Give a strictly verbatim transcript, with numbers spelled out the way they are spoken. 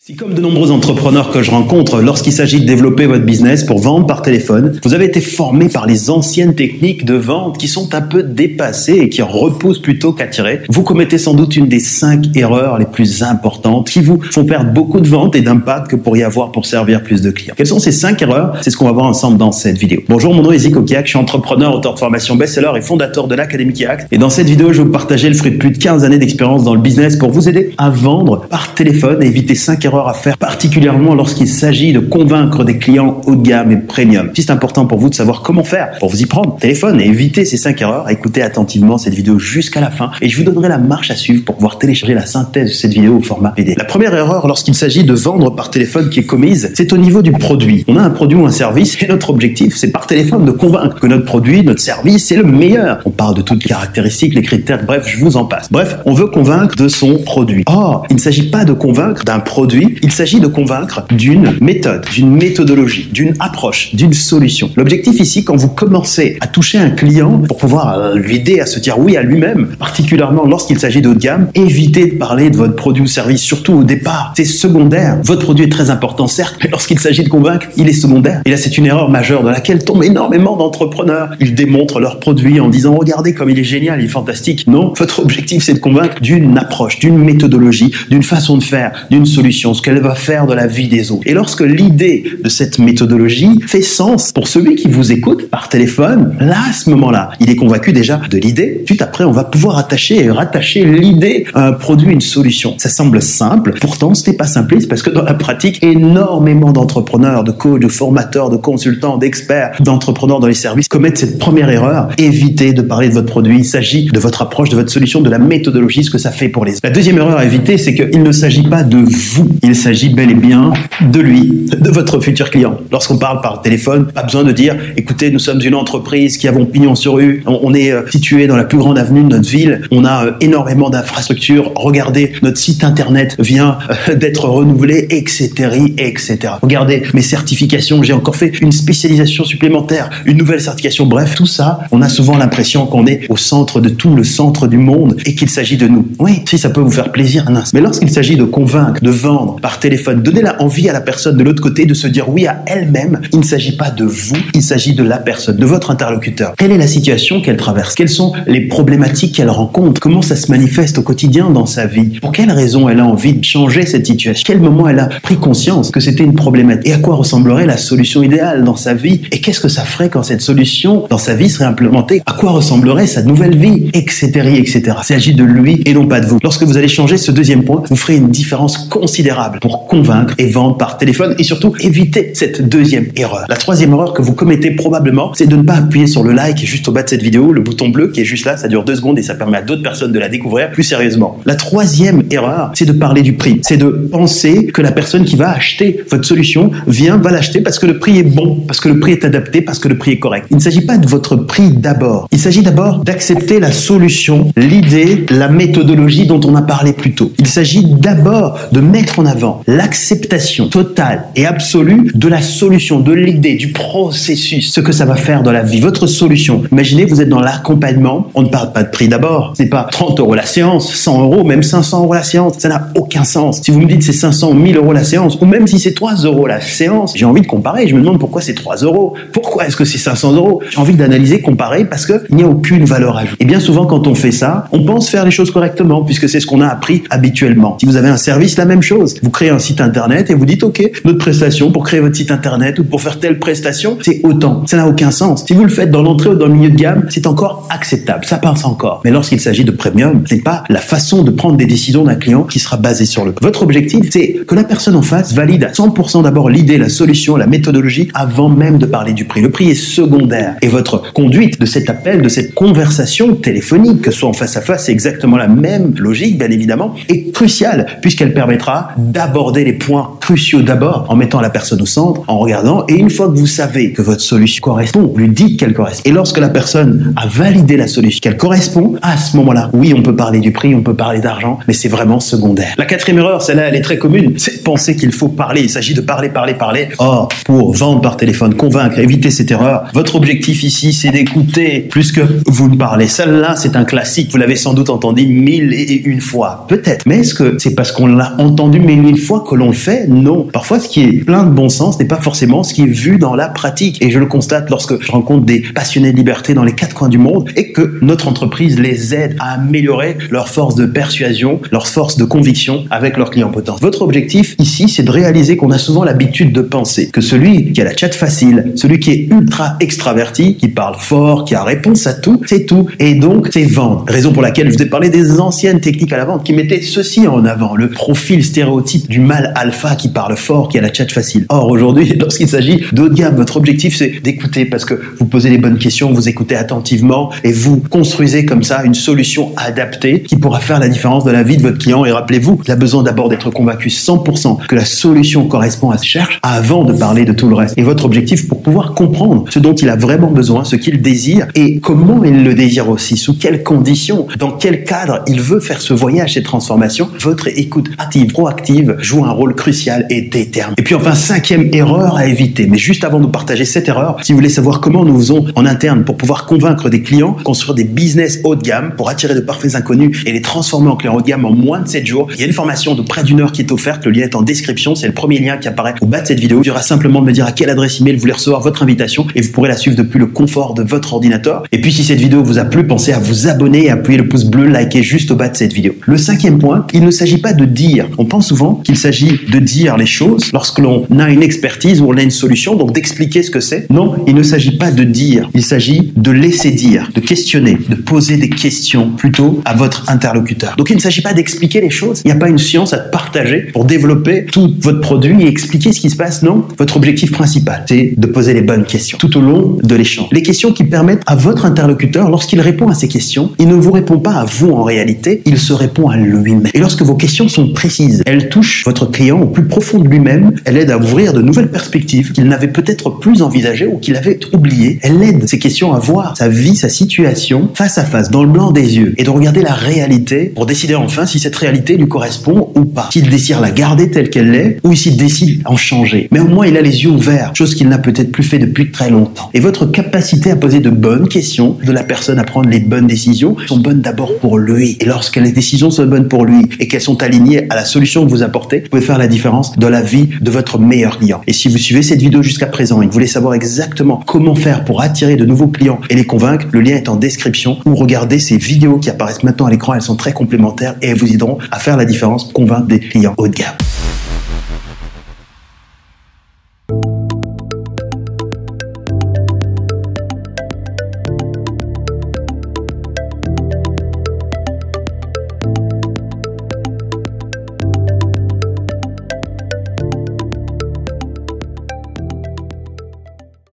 Si comme de nombreux entrepreneurs que je rencontre, lorsqu'il s'agit de développer votre business pour vendre par téléphone, vous avez été formé par les anciennes techniques de vente qui sont un peu dépassées et qui repoussent plutôt qu'attirer, vous commettez sans doute une des cinq erreurs les plus importantes qui vous font perdre beaucoup de ventes et d'impact que vous pourriez avoir pour servir plus de clients. Quelles sont ces cinq erreurs? C'est ce qu'on va voir ensemble dans cette vidéo. Bonjour, mon nom est Zico Kiak, je suis entrepreneur, auteur de formation best-seller et fondateur de l'Académie Kiak. Et dans cette vidéo, je vais vous partager le fruit de plus de quinze années d'expérience dans le business pour vous aider à vendre par téléphone et éviter cinq erreurs à faire, particulièrement lorsqu'il s'agit de convaincre des clients haut de gamme et premium. Si c'est important pour vous de savoir comment faire pour vous y prendre, téléphone, et éviter ces cinq erreurs, écoutez attentivement cette vidéo jusqu'à la fin et je vous donnerai la marche à suivre pour pouvoir télécharger la synthèse de cette vidéo au format P D F. La première erreur lorsqu'il s'agit de vendre par téléphone qui est commise, c'est au niveau du produit. On a un produit ou un service et notre objectif, c'est par téléphone de convaincre que notre produit, notre service est le meilleur. On parle de toutes les caractéristiques, les critères, bref, je vous en passe. Bref, on veut convaincre de son produit. Or, il ne s'agit pas de convaincre d'un produit, il s'agit de convaincre d'une méthode, d'une méthodologie, d'une approche, d'une solution. L'objectif ici, quand vous commencez à toucher un client pour pouvoir euh, l'aider à se dire oui à lui-même, particulièrement lorsqu'il s'agit de haut de gamme, évitez de parler de votre produit ou service, surtout au départ. C'est secondaire. Votre produit est très important, certes, mais lorsqu'il s'agit de convaincre, il est secondaire. Et là, c'est une erreur majeure dans laquelle tombent énormément d'entrepreneurs. Ils démontrent leur produit en disant « Regardez comme il est génial, il est fantastique ». Non, votre objectif, c'est de convaincre d'une approche, d'une méthodologie, d'une façon de faire, d'une solution, ce qu'elle va faire de la vie des autres. Et lorsque l'idée de cette méthodologie fait sens pour celui qui vous écoute par téléphone, là, à ce moment-là, il est convaincu déjà de l'idée. Tout après, on va pouvoir attacher et rattacher l'idée à un produit, une solution. Ça semble simple, pourtant, ce n'est pas simpliste parce que dans la pratique, énormément d'entrepreneurs, de coachs, de formateurs, de consultants, d'experts, d'entrepreneurs dans les services commettent cette première erreur. Évitez de parler de votre produit. Il s'agit de votre approche, de votre solution, de la méthodologie, ce que ça fait pour les autres. La deuxième erreur à éviter, c'est qu'il ne s'agit pas de vous. Il s'agit bel et bien de lui, de votre futur client. Lorsqu'on parle par téléphone, pas besoin de dire « Écoutez, nous sommes une entreprise qui avons pignon sur rue, on est euh, situé dans la plus grande avenue de notre ville, on a euh, énormément d'infrastructures, regardez, notre site internet vient euh, d'être renouvelé, et cetera, et cetera. Regardez mes certifications, j'ai encore fait une spécialisation supplémentaire, une nouvelle certification. Bref, tout ça, on a souvent l'impression qu'on est au centre de tout, le centre du monde et qu'il s'agit de nous. Oui, si ça peut vous faire plaisir un instant. Mais lorsqu'il s'agit de convaincre, de vendre par téléphone, donner la envie à la personne de l'autre côté de se dire oui à elle-même, il ne s'agit pas de vous, il s'agit de la personne, de votre interlocuteur. Quelle est la situation qu'elle traverse? Quelles sont les problématiques qu'elle rencontre? Comment ça se manifeste au quotidien dans sa vie? Pour quelles raisons elle a envie de changer cette situation? Quel moment elle a pris conscience que c'était une problématique? Et à quoi ressemblerait la solution idéale dans sa vie? Et qu'est-ce que ça ferait quand cette solution dans sa vie serait implémentée? À quoi ressemblerait sa nouvelle vie? Etc, et cetera. Il s'agit de lui et non pas de vous. Lorsque vous allez changer ce deuxième point, vous ferez une différence considérable pour convaincre et vendre par téléphone et surtout éviter cette deuxième erreur. La troisième erreur que vous commettez probablement, c'est de ne pas appuyer sur le like juste au bas de cette vidéo, le bouton bleu qui est juste là, ça dure deux secondes et ça permet à d'autres personnes de la découvrir plus sérieusement. La troisième erreur, c'est de parler du prix. C'est de penser que la personne qui va acheter votre solution vient, va l'acheter parce que le prix est bon, parce que le prix est adapté, parce que le prix est correct. Il ne s'agit pas de votre prix d'abord. Il s'agit d'abord d'accepter la solution, l'idée, la méthodologie dont on a parlé plus tôt. Il s'agit d'abord de mettre en avant l'acceptation totale et absolue de la solution, de l'idée, du processus, ce que ça va faire dans la vie, votre solution. Imaginez, vous êtes dans l'accompagnement, on ne parle pas de prix d'abord, c'est pas trente euros la séance, cent euros, même cinq cents euros la séance, ça n'a aucun sens. Si vous me dites c'est cinq cents ou mille euros la séance, ou même si c'est trois euros la séance, j'ai envie de comparer, je me demande pourquoi c'est trois euros, pourquoi est-ce que c'est cinq cents euros? J'ai envie d'analyser, comparer, parce qu'il n'y a aucune valeur ajoutée. Et bien souvent, quand on fait ça, on pense faire les choses correctement, puisque c'est ce qu'on a appris habituellement. Si vous avez un service, la même chose. Vous créez un site internet et vous dites, OK, notre prestation pour créer votre site internet ou pour faire telle prestation, c'est autant. Ça n'a aucun sens. Si vous le faites dans l'entrée ou dans le milieu de gamme, c'est encore acceptable. Ça passe encore. Mais lorsqu'il s'agit de premium, c'est pas la façon de prendre des décisions d'un client qui sera basée sur le prix. Votre objectif, c'est que la personne en face valide à cent pour cent d'abord l'idée, la solution, la méthodologie avant même de parler du prix. Le prix est secondaire. Et votre conduite de cet appel, de cette conversation téléphonique, que ce soit en face à face, c'est exactement la même logique, bien évidemment, est cruciale puisqu'elle permettra d'aborder les points cruciaux d'abord en mettant la personne au centre, en regardant, et une fois que vous savez que votre solution correspond, vous lui dites qu'elle correspond. Et lorsque la personne a validé la solution, qu'elle correspond, à ce moment-là, oui, on peut parler du prix, on peut parler d'argent, mais c'est vraiment secondaire. La quatrième erreur, celle-là, elle est très commune, c'est de penser qu'il faut parler. Il s'agit de parler, parler, parler. Or, pour vendre par téléphone, convaincre, éviter cette erreur, votre objectif ici, c'est d'écouter plus que vous ne parlez. Celle-là, c'est un classique. Vous l'avez sans doute entendu mille et une fois. Peut-être. Mais est-ce que c'est parce qu'on l'a entendu mille et une fois que l'on le fait? Non. Parfois, ce qui est plein de bon sens n'est pas forcément ce qui est vu dans la pratique. Et je le constate lorsque je rencontre des passionnés de liberté dans les quatre coins du monde et que notre entreprise les aide à améliorer leur force de persuasion, leur force de conviction avec leurs clients potentiels. Votre objectif ici, c'est de réaliser qu'on a souvent l'habitude de penser que celui qui a la chat facile, celui qui est ultra extraverti, qui parle fort, qui a réponse à tout, c'est tout. Et donc, c'est vendre. Raison pour laquelle je vous ai parlé des anciennes techniques à la vente qui mettaient ceci en avant, le profil stéréotype du mâle alpha qui parle fort, qui a la chat facile. Or, aujourd'hui, lorsqu'il s'agit de haut de gamme, votre objectif, c'est d'écouter parce que vous posez les bonnes questions, vous écoutez attentivement et vous construisez comme ça une solution adaptée qui pourra faire la différence de la vie de votre client. Et rappelez-vous, il a besoin d'abord d'être convaincu cent pour cent que la solution correspond à ce qu'il cherche avant de parler de tout le reste. Et votre objectif pour pouvoir comprendre ce dont il a vraiment besoin, ce qu'il désire et comment il le désire aussi, sous quelles conditions, dans quel cadre il veut faire ce voyage, cette transformation, votre écoute active, proactive joue un rôle crucial et déterminant. Et puis enfin, cinquième erreur à éviter. Mais juste avant de partager cette erreur, si vous voulez savoir comment nous faisons en interne pour pouvoir convaincre des clients, construire des business haut de gamme pour attirer de parfaits inconnus et les transformer en clients haut de gamme en moins de sept jours, il y a une formation de près d'une heure qui est offerte. Le lien est en description. C'est le premier lien qui apparaît au bas de cette vidéo. Il y aura simplement de me dire à quelle adresse email vous voulez recevoir votre invitation et vous pourrez la suivre depuis le confort de votre ordinateur. Et puis si cette vidéo vous a plu, pensez à vous abonner et appuyer le pouce bleu, liker juste au bas de cette vidéo. Le cinquième point, il ne s'agit pas de dire. On pense souvent qu'il s'agit de dire les choses lorsque l'on a une expertise ou on a une solution, donc d'expliquer ce que c'est. Non, il ne s'agit pas de dire. Il s'agit de laisser dire, de questionner, de poser des questions plutôt à votre interlocuteur. Donc il ne s'agit pas d'expliquer les choses. Il n'y a pas une science à partager pour développer tout votre produit et expliquer ce qui se passe. Non, votre objectif principal, c'est de poser les bonnes questions tout au long de l'échange. Les questions qui permettent à votre interlocuteur, lorsqu'il répond à ces questions, il ne vous répond pas à vous en réalité, il se répond à lui-même. Et lorsque vos questions sont précises, elles touchent votre client au plus profond de lui-même, elles aident à ouvrir de nouvelles perspectives qu'il n'avait peut-être plus envisagées ou qu'il avait oubliées. Elles aident ces questions à voir sa vie, sa situation face à face, dans le blanc des yeux, et de regarder la réalité pour décider enfin si cette réalité lui correspond ou pas. S'il désire la garder telle qu'elle est ou s'il décide en changer. Mais au moins il a les yeux ouverts, chose qu'il n'a peut-être plus fait depuis très longtemps. Et votre capacité à poser de bonnes questions, de la personne à prendre les bonnes décisions, sont bonnes d'abord pour lui. Et lorsque les décisions sont bonnes pour lui et qu'elles sont alignées à la solution que vous apportez, vous pouvez faire la différence dans la vie de votre meilleur client. Et si vous suivez cette vidéo jusqu'à présent et que vous voulez savoir exactement comment faire pour attirer de nouveaux clients et les convaincre, le lien est en description ou regardez ces vidéos qui apparaissent maintenant à l'écran, elles sont très complémentaires et elles vous aideront à faire la différence pour convaincre des clients haut de gamme.